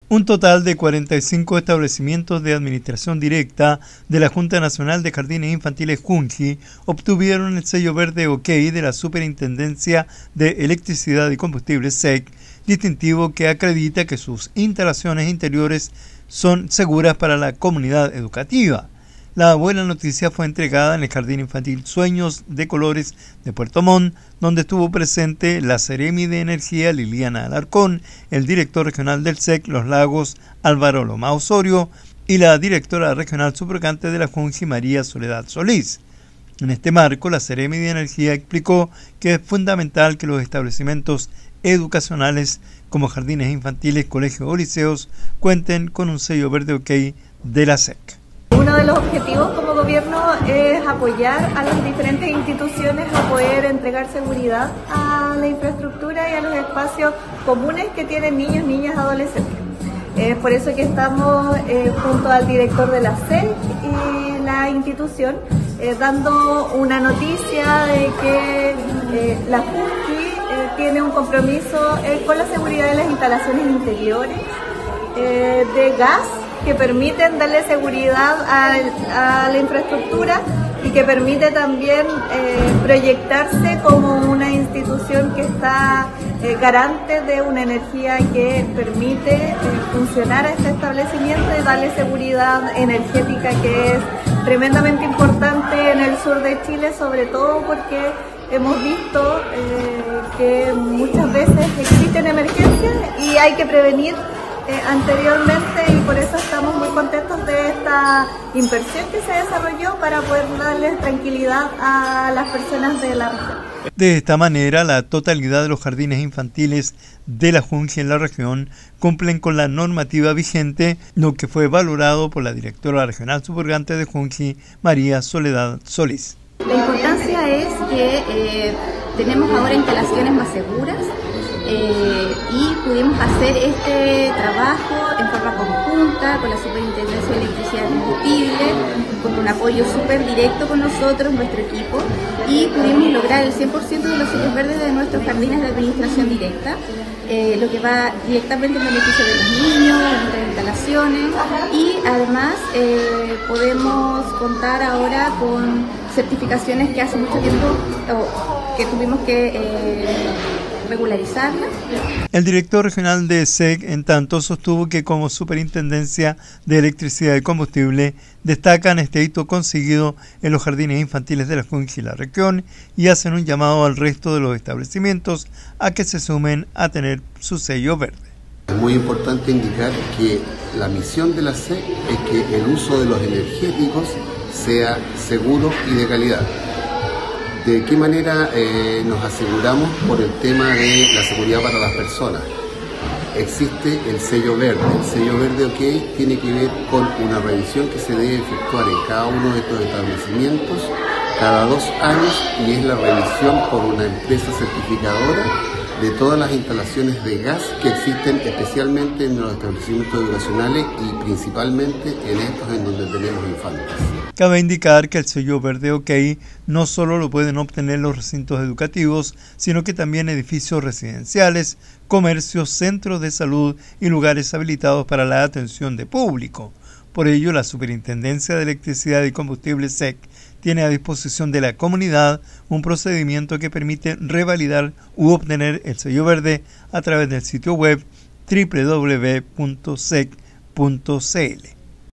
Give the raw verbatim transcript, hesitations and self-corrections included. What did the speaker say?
Un total de cuarenta y cinco establecimientos de administración directa de la Junta Nacional de Jardines Infantiles Junji obtuvieron el sello verde OK de la Superintendencia de Electricidad y Combustibles S E C, distintivo que acredita que sus instalaciones interiores son seguras para la comunidad educativa. La buena noticia fue entregada en el Jardín Infantil Sueños de Colores de Puerto Montt, donde estuvo presente la Seremi de Energía Liliana Alarcón, el director regional del S E C Los Lagos Álvaro Loma Osorio y la directora regional subrogante de la Junji María Soledad Solís. En este marco, la Seremi de Energía explicó que es fundamental que los establecimientos educacionales como jardines infantiles, colegios o liceos cuenten con un sello verde OK de la S E C. Uno de los objetivos como gobierno es apoyar a las diferentes instituciones a poder entregar seguridad a la infraestructura y a los espacios comunes que tienen niños, niñas, adolescentes. Es por eso que estamos eh, junto al director de la S E C y la institución eh, dando una noticia de que eh, la Junji eh, tiene un compromiso eh, con la seguridad de las instalaciones interiores eh, de gas, que permiten darle seguridad a, a la infraestructura y que permite también eh, proyectarse como una institución que está eh, garante de una energía que permite eh, funcionar a este establecimiento y darle seguridad energética, que es tremendamente importante en el sur de Chile, sobre todo porque hemos visto eh, que muchas veces existen emergencias y hay que prevenir Eh, anteriormente, y por eso estamos muy contentos de esta inversión que se desarrolló para poder darles tranquilidad a las personas de la región. De esta manera, la totalidad de los jardines infantiles de la Junji en la región cumplen con la normativa vigente, lo que fue valorado por la directora regional subrogante de Junji, María Soledad Solís. La importancia es que eh, tenemos ahora instalaciones más seguras. Eh, y pudimos hacer este trabajo en forma conjunta con la Superintendencia de Electricidad y Combustible, con un apoyo súper directo con nosotros, nuestro equipo, y pudimos lograr el cien por ciento de los sellos verdes de nuestros jardines de administración directa, eh, lo que va directamente en beneficio de los niños, de nuestras instalaciones, y además eh, podemos contar ahora con certificaciones que hace mucho tiempo oh, que tuvimos que eh, regularizarla. El director regional de S E C, en tanto, sostuvo que como Superintendencia de Electricidad y Combustible destacan este hito conseguido en los jardines infantiles de la Junji y la región y hacen un llamado al resto de los establecimientos a que se sumen a tener su sello verde. Es muy importante indicar que la misión de la S E C es que el uso de los energéticos sea seguro y de calidad. ¿De qué manera eh, nos aseguramos por el tema de la seguridad para las personas? Existe el sello verde. El sello verde OK tiene que ver con una revisión que se debe efectuar en cada uno de estos establecimientos cada dos años y es la revisión por una empresa certificadora de todas las instalaciones de gas que existen especialmente en los establecimientos educacionales y principalmente en estos en donde tenemos infantes. Cabe indicar que el sello verde OK no solo lo pueden obtener los recintos educativos, sino que también edificios residenciales, comercios, centros de salud y lugares habilitados para la atención de público. Por ello, la Superintendencia de Electricidad y Combustible S E C tiene a disposición de la comunidad un procedimiento que permite revalidar u obtener el sello verde a través del sitio web doble u doble u doble u punto s e c punto c l.